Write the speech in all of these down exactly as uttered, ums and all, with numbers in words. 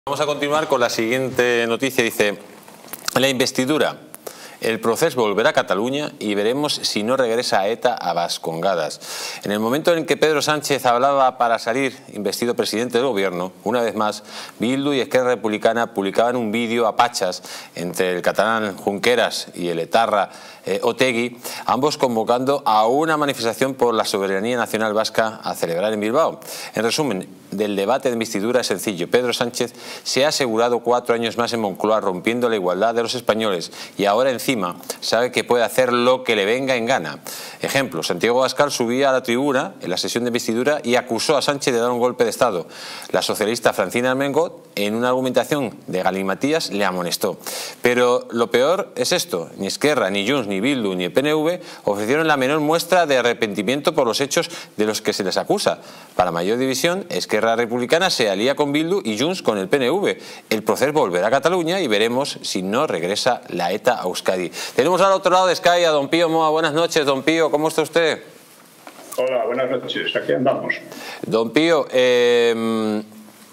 Vamos a continuar con la siguiente noticia. Dice, la investidura. El procés volverá a Cataluña y veremos si no regresa a ETA a Bascongadas. En el momento en que Pedro Sánchez hablaba para salir investido presidente del gobierno, una vez más, Bildu y Esquerra Republicana publicaban un vídeo a pachas entre el catalán Junqueras y el etarra eh, Otegi, ambos convocando a una manifestación por la soberanía nacional vasca a celebrar en Bilbao. En resumen, del debate de investidura es sencillo. Pedro Sánchez se ha asegurado cuatro años más en Moncloa rompiendo la igualdad de los españoles y ahora encima sabe que puede hacer lo que le venga en gana. Ejemplo, Santiago Abascal subía a la tribuna en la sesión de investidura y acusó a Sánchez de dar un golpe de Estado. La socialista Francina Armengol, en una argumentación de galimatías, le amonestó. Pero lo peor es esto, ni Esquerra, ni Junts, ni Bildu, ni el P N V ofrecieron la menor muestra de arrepentimiento por los hechos de los que se les acusa. Para mayor división, Esquerra Republicana se alía con Bildu y Junts con el P N V. El proceso volverá a Cataluña y veremos si no regresa la ETA a Euskadi. Tenemos al otro lado de Sky a don Pío Moa. Buenas noches, don Pío, ¿cómo está usted? Hola, buenas noches, aquí andamos. Don Pío, eh,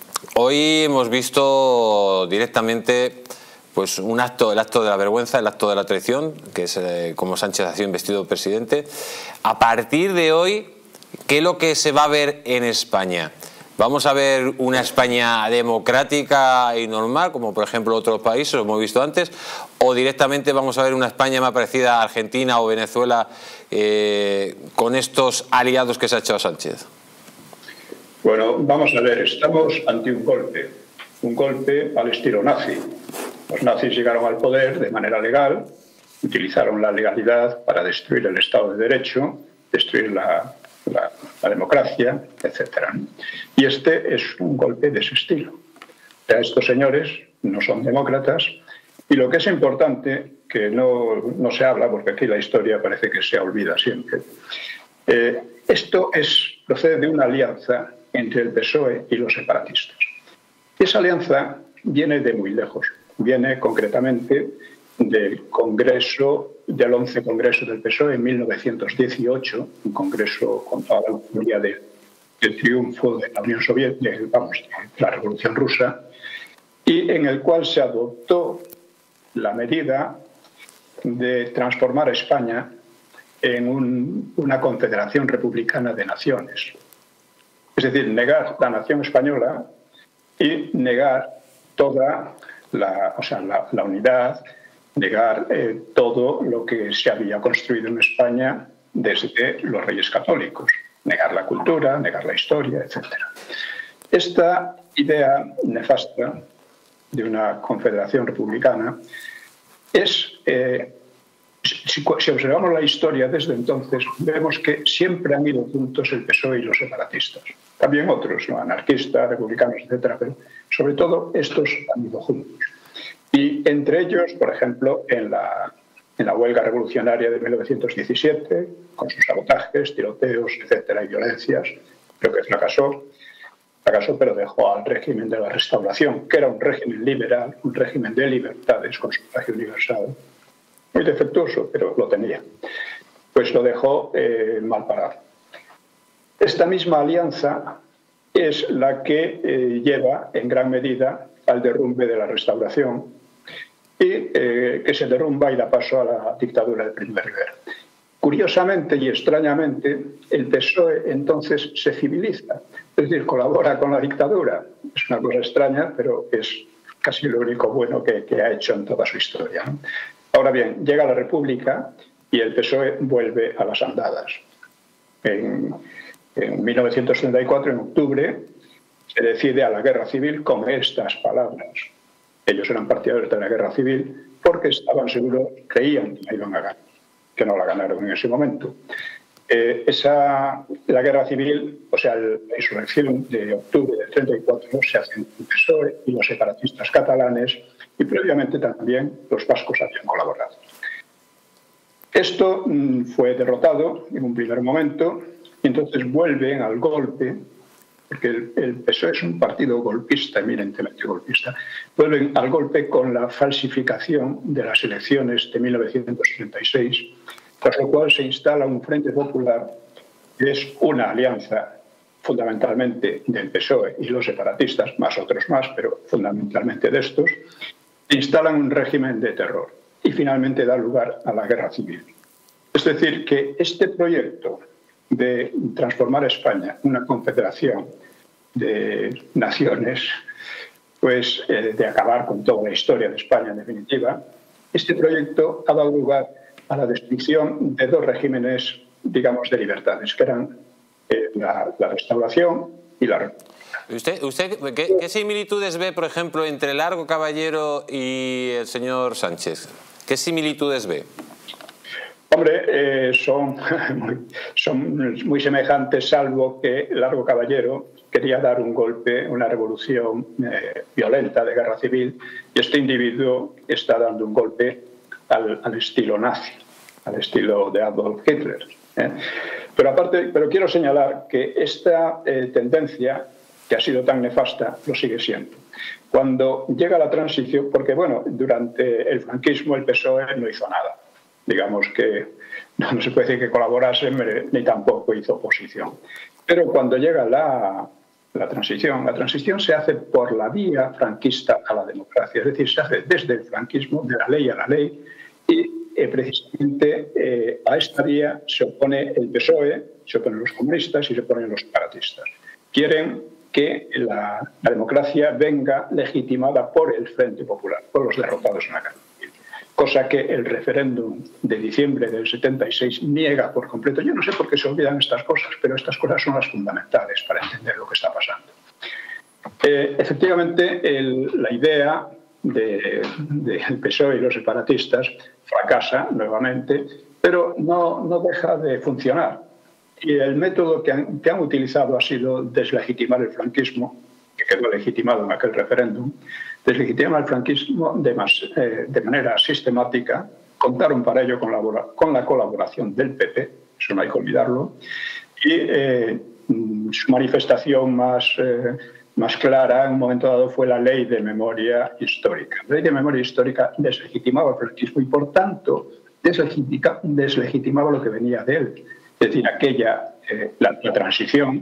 hoy hemos visto directamente pues un acto, el acto de la vergüenza, el acto de la traición, que es eh, como Sánchez ha sido investido presidente. A partir de hoy, ¿qué es lo que se va a ver en España? ¿Vamos a ver una España democrática y normal, como por ejemplo otros países, lo hemos visto antes, o directamente vamos a ver una España más parecida a Argentina o Venezuela eh, con estos aliados que se ha echado Sánchez? Bueno, vamos a ver, estamos ante un golpe, un golpe al estilo nazi. Los nazis llegaron al poder de manera legal, utilizaron la legalidad para destruir el Estado de Derecho, destruir la, la, la democracia, etcétera. Y este es un golpe de ese estilo. O sea, estos señores no son demócratas y lo que es importante, que no, no se habla, porque aquí la historia parece que se olvida siempre, eh, esto es, procede de una alianza entre el P S O E y los separatistas. Esa alianza viene de muy lejos. Viene concretamente del Congreso, del once Congreso del P S O E en mil novecientos dieciocho, un congreso con toda la euforia del, del triunfo de la Unión Soviética, vamos, de la Revolución Rusa, y en el cual se adoptó la medida de transformar a España en un, una confederación republicana de naciones. Es decir, negar la nación española y negar toda la, o sea, la, la unidad, negar eh, todo lo que se había construido en España desde los reyes católicos, negar la cultura, negar la historia, etcétera. Esta idea nefasta de una confederación republicana es, eh, si, si observamos la historia desde entonces, vemos que siempre han ido juntos el P S O E y los separatistas. También otros, ¿no? Anarquistas, republicanos, etcétera, pero sobre todo estos han ido juntos. Y entre ellos, por ejemplo, en la, en la huelga revolucionaria de mil novecientos diecisiete, con sus sabotajes, tiroteos, etcétera, y violencias, creo que fracasó, fracasó, pero dejó al régimen de la Restauración, que era un régimen liberal, un régimen de libertades con sufragio universal, muy defectuoso, pero lo tenía. Pues lo dejó eh, mal parado. Esta misma alianza es la que eh, lleva en gran medida al derrumbe de la Restauración y eh, que se derrumba y da paso a la dictadura de Primo de Rivera. Curiosamente y extrañamente, el P S O E entonces se civiliza, es decir, colabora con la dictadura. Es una cosa extraña, pero es casi lo único bueno que, que ha hecho en toda su historia, ¿no? Ahora bien, llega la República y el P S O E vuelve a las andadas. En, en mil novecientos treinta y cuatro, en octubre, se decide a la guerra civil con estas palabras. Ellos eran partidarios de la guerra civil porque estaban seguros, creían que la iban a ganar, que no la ganaron en ese momento. Eh, esa, la guerra civil, o sea, la insurrección de octubre del treinta y cuatro, se hace entre el P S O E y los separatistas catalanes, y previamente también los vascos habían colaborado. Esto mmm, fue derrotado en un primer momento, y entonces vuelven al golpe, porque el, el P S O E es un partido golpista, eminentemente golpista, vuelven al golpe con la falsificación de las elecciones de mil novecientos treinta y seis, tras lo cual se instala un Frente Popular, que es una alianza fundamentalmente del P S O E y los separatistas, más otros más, pero fundamentalmente de estos, instalan un régimen de terror y finalmente da lugar a la guerra civil. Es decir, que este proyecto de transformar España en una confederación de naciones, pues eh, de acabar con toda la historia de España en definitiva, este proyecto ha dado lugar a la destrucción de dos regímenes, digamos, de libertades, que eran eh, la, la restauración y la república. ¿Usted, usted ¿qué, qué similitudes ve, por ejemplo, entre Largo Caballero y el señor Sánchez? ¿Qué similitudes ve? Hombre, eh, son, muy, son muy semejantes, salvo que Largo Caballero quería dar un golpe, una revolución eh, violenta de guerra civil, y este individuo está dando un golpe al, al estilo nazi, al estilo de Adolf Hitler. ¿eh? Pero aparte, pero quiero señalar que esta eh, tendencia, que ha sido tan nefasta, lo sigue siendo. Cuando llega la transición, porque bueno, durante el franquismo el P S O E no hizo nada. Digamos que no, no se puede decir que colaborase, ni tampoco hizo oposición. Pero cuando llega la, la transición, la transición se hace por la vía franquista a la democracia, es decir, se hace desde el franquismo, de la ley a la ley, y eh, precisamente eh, a esta vía se opone el P S O E, se oponen los comunistas y se oponen los separatistas. Quieren que la, la democracia venga legitimada por el Frente Popular, por los derrotados en la guerra. Cosa que el referéndum de diciembre del setenta y seis niega por completo. Yo no sé por qué se olvidan estas cosas, pero estas cosas son las fundamentales para entender lo que está pasando. Eh, efectivamente, el, la idea del de, de P S O E y los separatistas fracasa nuevamente, pero no, no deja de funcionar. Y el método que han, que han utilizado ha sido deslegitimar el franquismo, que quedó legitimado en aquel referéndum, deslegitimar el franquismo de, más, eh, de manera sistemática. Contaron para ello con la, con la colaboración del P P, eso no hay que olvidarlo, y eh, su manifestación más, eh, más clara en un momento dado fue la Ley de Memoria Histórica. La Ley de Memoria Histórica deslegitimaba el franquismo y, por tanto, deslegitima, deslegitimaba lo que venía de él. Es decir, aquella, eh, la, la transición,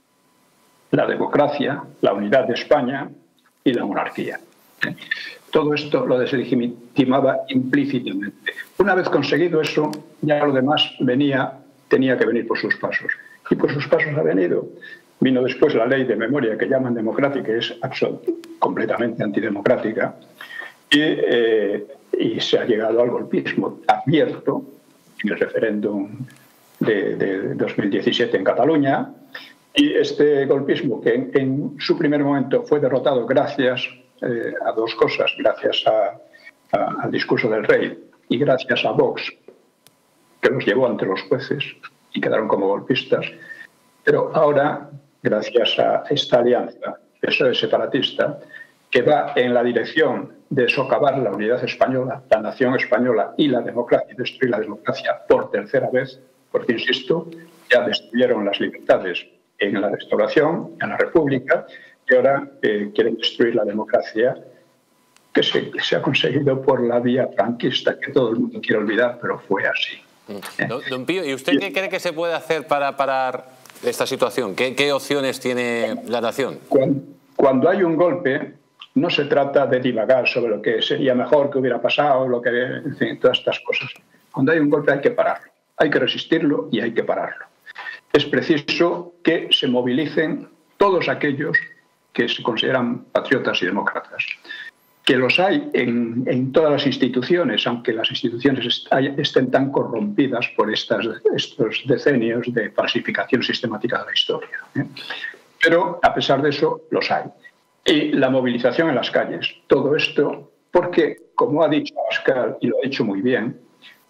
la democracia, la unidad de España y la monarquía. Todo esto lo deslegitimaba implícitamente. Una vez conseguido eso, ya lo demás venía, tenía que venir por sus pasos. Y por sus pasos ha venido. Vino después la ley de memoria que llaman democrática, que es completamente antidemocrática, y, eh, y se ha llegado al golpismo abierto en el referéndum de, de dos mil diecisiete en Cataluña. Y este golpismo, que en, en su primer momento fue derrotado gracias eh, a dos cosas, gracias a, a, al discurso del rey y gracias a Vox, que los llevó ante los jueces y quedaron como golpistas, pero ahora, gracias a esta alianza P S O E separatista, que va en la dirección de socavar la unidad española, la nación española y la democracia, y destruir la democracia por tercera vez, porque, insisto, ya destruyeron las libertades en la restauración, en la República, y ahora eh, quieren destruir la democracia que se, que se ha conseguido por la vía franquista, que todo el mundo quiere olvidar, pero fue así. Don, don Pío, ¿y usted qué cree que se puede hacer para parar esta situación? ¿Qué, qué opciones tiene la nación? Cuando, cuando hay un golpe, no se trata de divagar sobre lo que sería mejor que hubiera pasado, lo que, en fin, todas estas cosas. Cuando hay un golpe hay que pararlo, hay que resistirlo y hay que pararlo. Es preciso que se movilicen todos aquellos que se consideran patriotas y demócratas. Que los hay en, en todas las instituciones, aunque las instituciones est estén tan corrompidas por estas, estos decenios de falsificación sistemática de la historia. ¿eh? Pero, a pesar de eso, los hay. Y la movilización en las calles. Todo esto porque, como ha dicho Pascal, y lo ha dicho muy bien,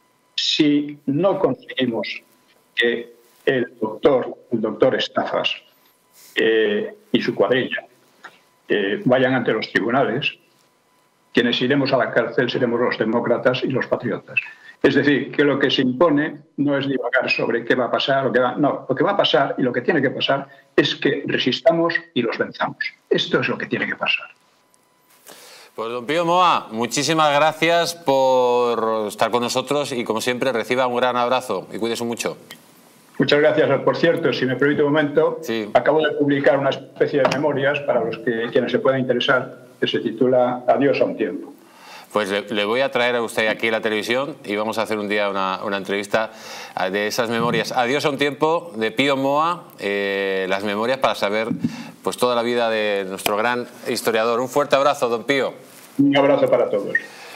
si no conseguimos que el doctor, el doctor Estafas eh, y su cuadrilla eh, vayan ante los tribunales, quienes iremos a la cárcel seremos los demócratas y los patriotas. Es decir, que lo que se impone no es divagar sobre qué va a pasar, lo que va, no, lo que va a pasar y lo que tiene que pasar es que resistamos y los venzamos. Esto es lo que tiene que pasar. Pues don Pío Moa, muchísimas gracias por estar con nosotros y, como siempre, reciba un gran abrazo y cuídese mucho. Muchas gracias. Por cierto, si me permite un momento, sí. acabo de publicar una especie de memorias para los que quienes se puedan interesar, que se titula Adiós a un tiempo. Pues le, le voy a traer a usted aquí a la televisión y vamos a hacer un día una, una entrevista de esas memorias. Adiós a un tiempo, de Pío Moa, eh, las memorias para saber pues toda la vida de nuestro gran historiador. Un fuerte abrazo, don Pío. Un abrazo para todos.